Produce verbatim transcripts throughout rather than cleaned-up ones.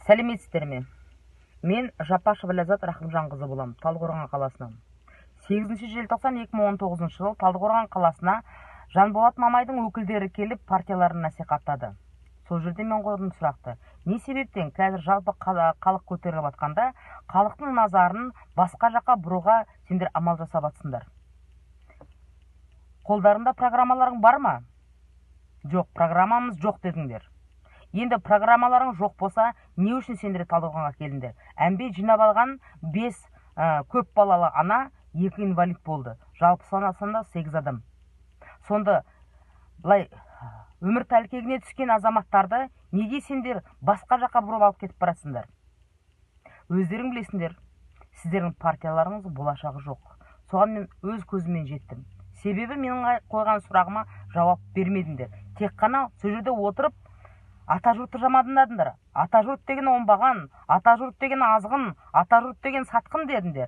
Сәлеметсіздер ме? Мен Жапашева Ләззат Рахымжанқызы болам, Талдықорған қаласынан. сегізінші желтоқсан екі мың он тоғызыншы жыл Талдықорған қаласына Жанболат Мамайдың өкілдері келіп партияларын насихаттады. Сол жерде мен қойдым сұрақты: не себептен қазір жалпы халық көтеріліп жатқанда халықтың назарын басқа жаққа бұруға сендер амал жасап жатсыңдар? Қолдарында программаларың бар ма? Жоқ, программамыз жоқ дедіңдер. Енді программаларың жоқ болса, не үшін сендер Талдықорғанға келдіңдер? Әмбе жинап алған бес көп балалы ана, екі инвалид болды. Жалпы санасында сегіз адам. Сонда былай өмір тәлкегіне түскен азаматтарды неге сендер басқа жаққа бұрып алып кетіп барасыңдар? Өздерің білесіңдер, сіздердің партияларыңыз болашағы жоқ. Соған мен өз көзіммен жеттім. Себебі менің қойған сұрағыма жауап бермедіңдер. Тек қана сол жерде отырып атажұртты жамадыңдар. Атажұрт деген оңбаған, атажұрт деген азғын, атажұрт деген сатқын дедіңдер.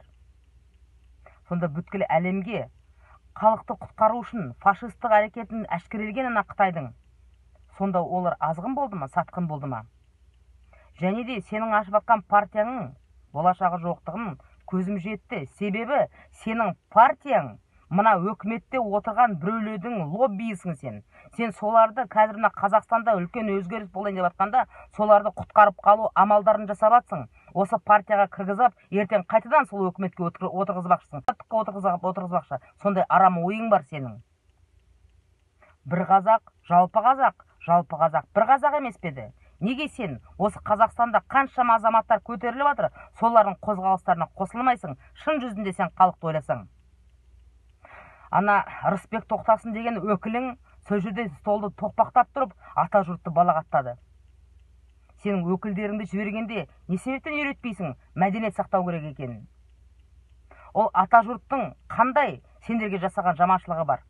Сонда бүткіл әлемге халықты құтқару үшін фашистік әрекетін әшкерелген ана Қытайдың. Сонда олар азғын болды ма, сатқын болды ма? Және де сенің ашып жатқан партияның болашағы жоқтығын көзім жетті. Себебі сенің партияң мына өкіметте отырған біреулердің лоббиісің сен. Сен соларды қазір мына Қазақстанда үлкен өзгеріс болайын деп жатқанда, соларды құтқарып қалу амалдарын жасап жатсың. Осы партияға кіргізіп, ертең қайтадан сол өкіметке отырғызбақшысың. Отырғызбақшы. Сондай арам ойың бар сенің. Бір қазақ, жалпы қазақ, жалпы қазақ, бір қазақ емес педі? Неге сен осы Қазақстанда қаншама азаматтар көтеріліп жатыр, солардың қозғалыстарына қосылмайсың? Шын жүзінде сен халықты ойласаң. Ана Рысбек Тоқтасын деген өкілің сол жерде столды тоқпақтап тұрып, атажұртты балағаттады. Сенің өкілдеріңді жібергенде не себептен үйретпейсің мәдениет сақтау керек екенін? Ол атажұрттың қандай сендерге жасаған жаманшылығы бар?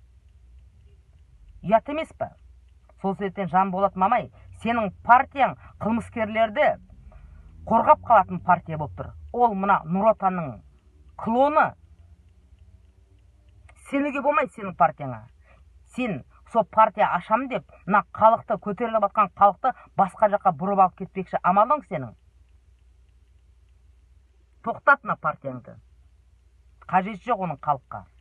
Ұят емес пе? Сол себептен Жанболат Мамай, сенің партияң қылмыскерлерді қорғап қалатын партия болып тұр. Ол мына Нұр Отанның клоны. Сенуге болмайды сенің партияңа. Сен сол партия ашам деп, мына халықты, көтеріліп жатқан халықты басқа жаққа бұрып алып кетпекші амалың сенің. Тоқтат мына партияңды. Қажеті жоқ оның халыққа.